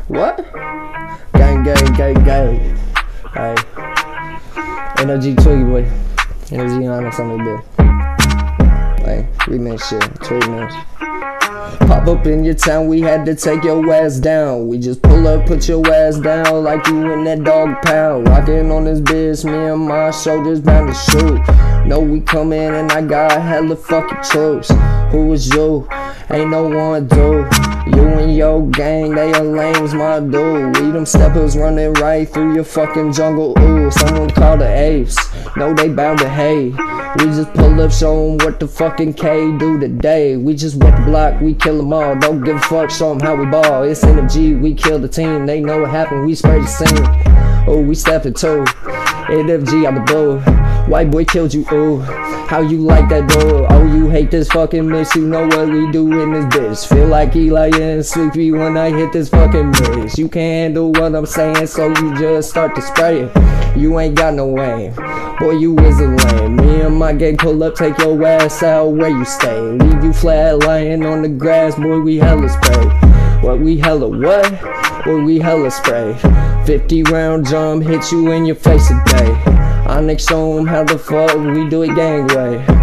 What? Gang, gang, gang, gang. Hey. Nfg Twiggy boy. Nfg Onyx on the bit. Hey, remix shit. Treatment. Pop up in your town, we had to take your ass down. We just pull up, put your ass down like you in that dog pound. Rockin' on this bitch, me and my shoulders bound to shoot. Know we come in and I got hella fucking troops. Who is you? Ain't no one do. You and your gang, they are lames, my dude. We them steppers running right through your fucking jungle. Ooh, someone call the apes. No, they bound to hate. We just pull up, show 'em what the fucking K do today. We just wet the block, we kill them all. Don't give a fuck, show 'em how we ball. It's Nfg, we kill the team. They know what happened, we spray the scene. Oh, we stepped it too. Nfg out the blue. White boy killed you, ooh. How you like that door? Oh, you hate this fucking mix. You know what we do in this bitch. Feel like Eli and Sleepy when I hit this fucking bitch. You can't handle what I'm saying, so you just start to spray it. You ain't got no aim. Boy, you is a lame. Me and my gang pull up, take your ass out where you stay. Leave you flat lying on the grass, boy, we hella spray. What, we hella what? Boy, we hella spray. 50 round drum hit you in your face today. Onyx show 'em how the fuck we do it gangway.